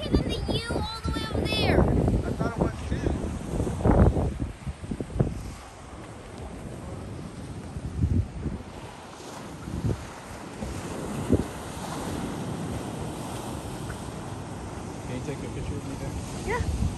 than the U all the way over there. I thought it was too. Can you take a picture of me there? Yeah.